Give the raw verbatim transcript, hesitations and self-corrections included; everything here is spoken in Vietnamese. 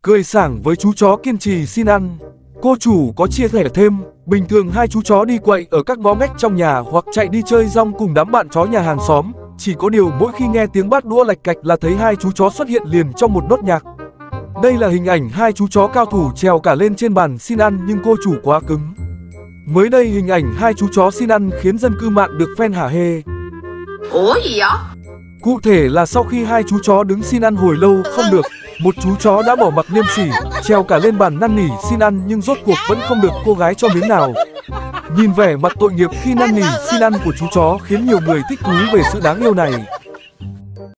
Cười sảng với chú chó kiên trì xin ăn. Cô chủ có chia sẻ thêm, bình thường hai chú chó đi quậy ở các ngõ ngách trong nhà hoặc chạy đi chơi rong cùng đám bạn chó nhà hàng xóm. Chỉ có điều mỗi khi nghe tiếng bát đũa lạch cạch là thấy hai chú chó xuất hiện liền trong một nốt nhạc. Đây là hình ảnh hai chú chó cao thủ trèo cả lên trên bàn xin ăn nhưng cô chủ quá cứng. Mới đây hình ảnh hai chú chó xin ăn khiến dân cư mạng được fan hả hê. Ủa gì vậy? Cụ thể là sau khi hai chú chó đứng xin ăn hồi lâu không được, một chú chó đã bỏ mặc liêm sỉ, trèo cả lên bàn năn nỉ xin ăn nhưng rốt cuộc vẫn không được cô gái cho miếng nào. Nhìn vẻ mặt tội nghiệp khi năn nỉ xin ăn của chú chó khiến nhiều người thích thú về sự đáng yêu này.